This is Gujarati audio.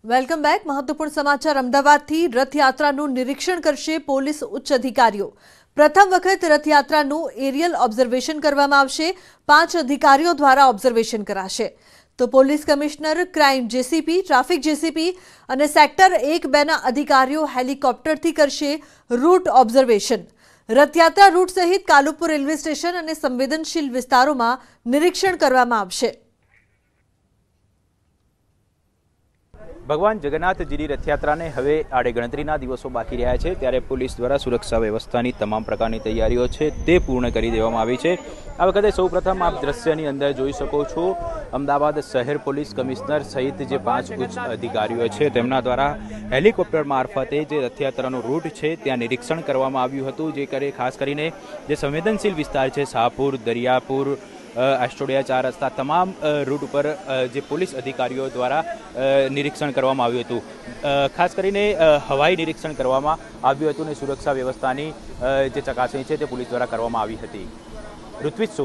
Welcome back. મહત્વપૂર્ણ સમાચાર અમદાવાદથી રથયાત્રાનું નિરીક્ષણ કરશે પોલીસ ઉચ્ચ અધિકારીઓ। પ્રથમ વખત રથયાત્રાનું એરિયલ ઓબ્ઝર્વેશન કરવામાં આવશે। 5 અધિકારીઓ દ્વારા ઓબ્ઝર્વેશન કરાશે। તો police commissioner, crime JCP, traffic JCP અને સેક્ટર 1-2 ના અધિકારીઓ હેલિકોપ્ટરથી કરશે રૂટ ઓબ્ઝર્વેશન। રથયાત્રા રૂટ સહિત કાલુપુર રેલવે સ્ટેશન અને સંવેદનશીલ વિસ્તારોમાં નિરીક્ષણ કરવામાં આવશે। ભગવાન જગન્નાથજીની રથયાત્રાને હવે આડે ગણતરીના દિવસો બાકી રહ્યા છે, ત્યારે પોલીસ દ્વારા સુરક્ષા વ્યવસ્થાની તમામ પ્રકારની તૈયારીઓ છે તે પૂર્ણ કરી દેવામાં આવી છે। આ વખતે સૌપ્રથમ આપ દ્રશ્યની અંદર જોઈ શકો છો, અમદાવાદ શહેર પોલીસ કમિશનર સહિત જે 5 ઉચ્ચ અધિકારીઓ છે તેમના દ્વારા હેલિકોપ્ટર મારફતે જે રથયાત્રાનો રૂટ છે ત્યાં નિરીક્ષણ કરવામાં આવ્યું હતું। જે ખાસ કરીને જે સંવેદનશીલ વિસ્તાર છે, શાહપુર, દરિયાપુર, આસ્ટોડિયા 4 રસ્તા, તમામ રૂટ ઉપર જે પોલીસ અધિકારીઓ દ્વારા નિરીક્ષણ કરવામાં આવ્યું હતું। ખાસ કરીને હવાઈ નિરીક્ષણ કરવામાં આવ્યું હતું અને સુરક્ષા વ્યવસ્થાની જે ચકાસણી છે તે પોલીસ દ્વારા કરવામાં આવી હતી। ઋત્વિજ